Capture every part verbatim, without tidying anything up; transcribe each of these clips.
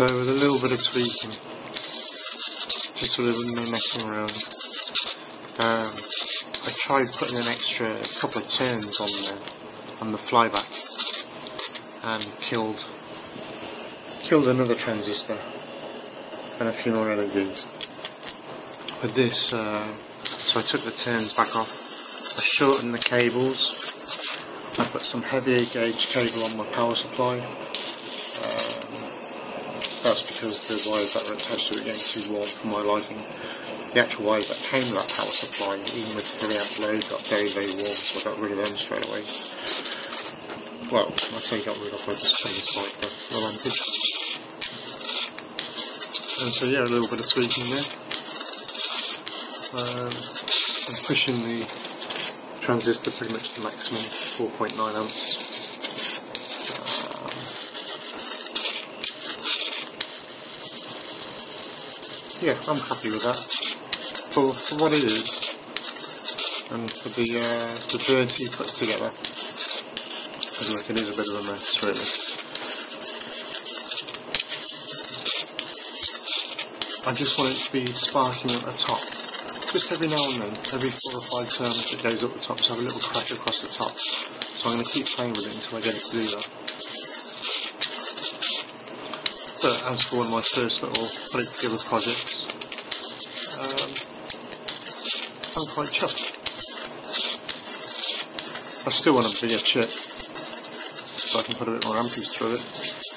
So with a little bit of tweaking, just sort of no messing around, um, I tried putting an extra couple of turns on the on the flyback and killed killed another transistor and a few more L E Ds. With this, uh, so I took the turns back off, I shortened the cables, I put some heavier gauge cable on my power supply. Um, that's because the wires that were attached to it were getting too warm for my liking. The actual wires that came with that power supply, even with three amp load, got very very warm, so I got rid of them straight away. Well, I say got rid of, I just put them aside for the ampage. And so yeah, a little bit of tweaking there. Um, I'm pushing the transistor pretty much to maximum, four point nine amps. Um, yeah, I'm happy with that. For, for what it is, and for the, uh, the dirty put together, I look, it is a bit of a mess really. I just want it to be sparking at the top. Just every now and then, every four or five turns it goes up the top, so I have a little crack across the top. So I'm going to keep playing with it until I get it to do that. But as for one of my first little put it together projects, um, I'm quite chuffed. I still want a bigger chip, so I can put a bit more amperage through it.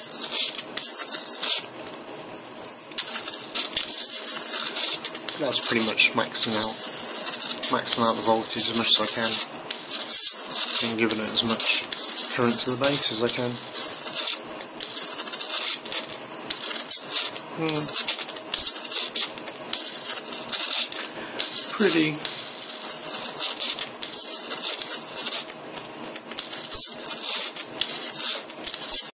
That's pretty much maxing out, maxing out the voltage as much as I can, and giving it as much current to the base as I can. Hmm. Pretty